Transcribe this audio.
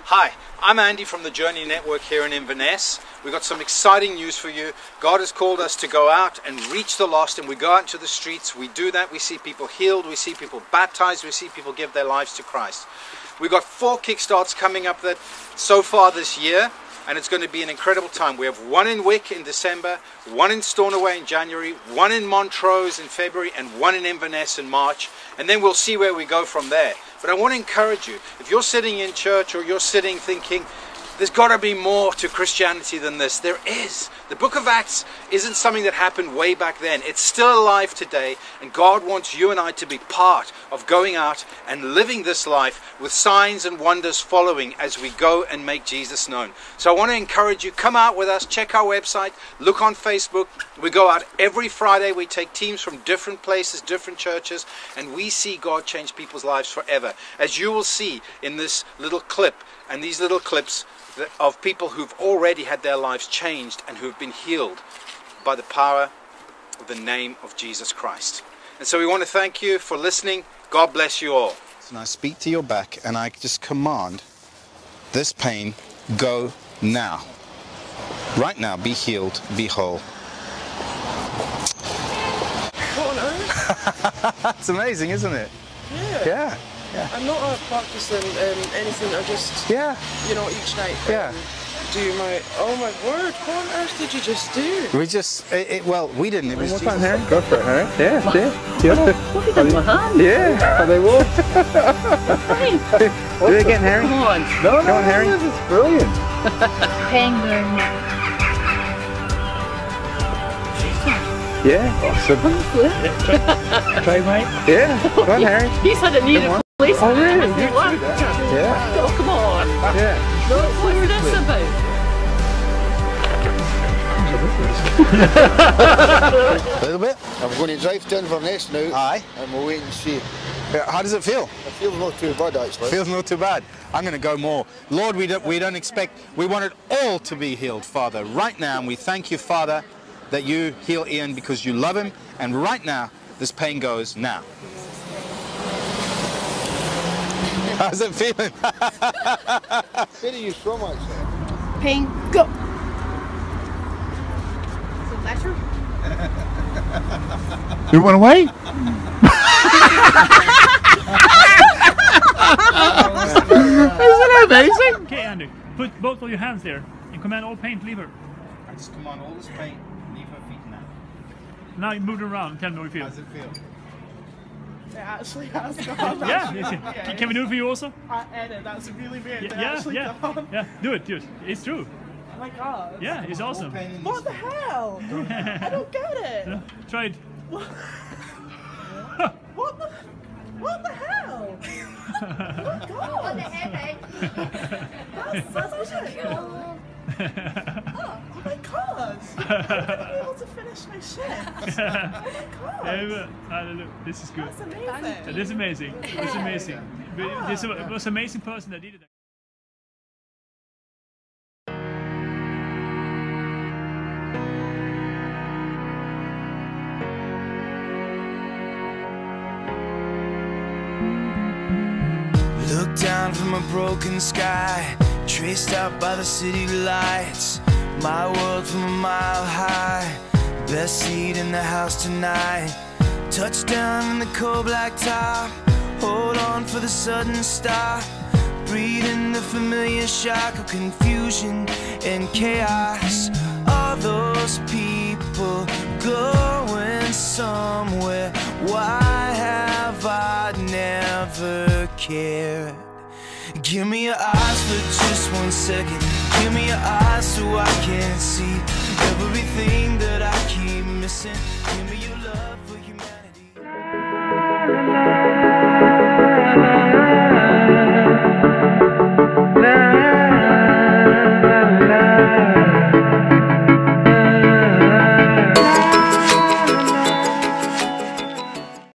Hi, I'm Andy from the Journey Network here in Inverness. We've got some exciting news for you. God has called us to go out and reach the lost, and we go out into the streets. We do that. We see people healed. We see people baptized. We see people give their lives to Christ. We've got 4 Kickstarts coming up that so far this year, and it's going to be an incredible time. We have one in Wick in December, one in Stornoway in January, one in Montrose in February, and one in Inverness in March. And then we'll see where we go from there. But I want to encourage you, if you're sitting in church or you're sitting thinking, there's got to be more to Christianity than this. There is. The book of Acts isn't something that happened way back then. It's still alive today, and God wants you and I to be part of going out and living this life with signs and wonders following as we go and make Jesus known. So I want to encourage you, come out with us, check our website, look on Facebook. We go out every Friday. We take teams from different places, different churches, and we see God change people's lives forever. As you will see in this little clip, and these little clips of people who've already had their lives changed and who've been healed by the power of the name of Jesus Christ. And so we want to thank you for listening. God bless you all. And I speak to your back and I just command this pain, go now. Right now, be healed, be whole. It's amazing, isn't it? Yeah. Yeah. Yeah. I'm not practicing anything. I just, you know, each night do my, oh my word, what on earth did you just do? We just, well, we didn't. It was What's on, Harry? Go for it, Harry. Yeah. What have you done with my hand? Yeah. Are they warm? Do it again, Harry. Come on. No, come on, Harry. This is brilliant. Penguin. Yeah. Awesome. Try, mate. Yeah. Come on, Harry. He said it needed a place. Oh, really? Yeah. Oh, come on. Yeah. What's this about? A little bit. I'm going to drive to Inverness now. Aye. And we'll wait and see. How does it feel? It feels not too bad, actually. Feels not too bad. I'm going to go more. Lord, we don't expect, we want it all to be healed, Father, right now. And we thank you, Father, that you heal Ian because you love him. And right now, this pain goes now. How's it feeling? Where are you from, actually? Pain, go! So better? You went away? Isn't that amazing? Okay, Andy, put both of your hands there and command all pain to leave her. I just command all this pain, leave her feet now. Now you move it around and tell me how you feel. How does it feel? It actually has gone. Yeah, can we do it for you also? Edit, that's really weird. Yeah, do it. It's true. Oh my god. Yeah, it's awesome. What the hell? I don't get it. Try it. What the hell? Oh my god. What the heck? That's actually cool. Oh my god! I'm going to be able to finish my shift. Oh my god! This is good. That's amazing. It is amazing. It's amazing. This was an amazing person that did it. Look down from a broken sky, traced out by the city lights. My world from a mile high, best seat in the house tonight. Touchdown in the cold black top, hold on for the sudden stop. Breathing the familiar shock of confusion and chaos. All those people going somewhere. Why have I never cared? Give me your eyes for just 1 second. Give me your eyes so I can see everything that I keep missing. Give me your love for humanity.